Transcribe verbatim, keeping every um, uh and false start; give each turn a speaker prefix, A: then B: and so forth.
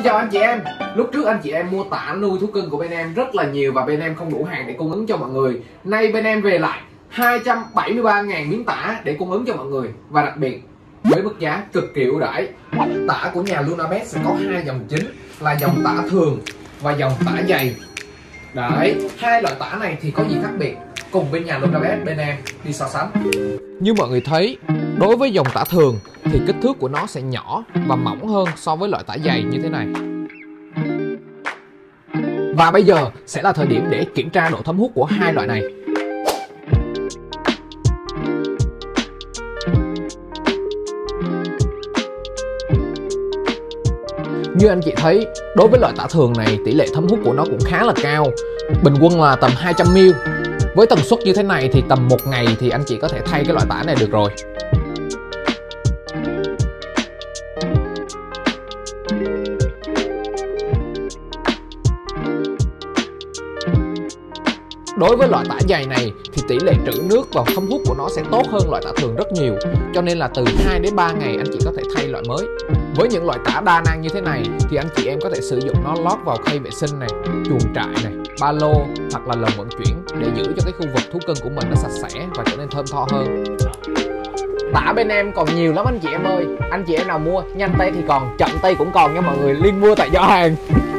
A: chào anh chị em. Lúc trước anh chị em mua tả nuôi thú cưng của bên em rất là nhiều và bên em không đủ hàng để cung ứng cho mọi người. Nay bên em về lại hai trăm bảy mươi ba nghìn miếng tả để cung ứng cho mọi người, và đặc biệt với mức giá cực kỳ ưu đãi. Tả của nhà Lunabet sẽ có hai dòng chính là dòng tả thường và dòng tả dày. Đấy, hai loại tả này thì có gì khác biệt? Cùng bên nhà Lunabet bên em đi so sánh. Như mọi người thấy, đối với dòng tả thường thì kích thước của nó sẽ nhỏ và mỏng hơn so với loại tả dày như thế này. Và bây giờ sẽ là thời điểm để kiểm tra độ thấm hút của hai loại này. Như anh chị thấy, đối với loại tả thường này tỷ lệ thấm hút của nó cũng khá là cao, bình quân là tầm hai trăm mi li lít. Với tần suất như thế này thì tầm một ngày thì anh chị có thể thay cái loại tả này được rồi. Đối với loại tả dày này thì tỷ lệ trữ nước và thấm hút của nó sẽ tốt hơn loại tả thường rất nhiều. Cho nên là từ hai đến ba ngày anh chị có thể thay loại mới. Với những loại tả đa năng như thế này thì anh chị em có thể sử dụng nó lót vào khay vệ sinh này, chuồng trại này, ba lô hoặc là lồng vận chuyển để giữ cho cái khu vực thú cưng của mình nó sạch sẽ và trở nên thơm tho hơn. Tả bên em còn nhiều lắm anh chị em ơi. Anh chị em nào mua nhanh tay thì còn, chậm tay cũng còn nha mọi người. Link mua tại giỏ hàng.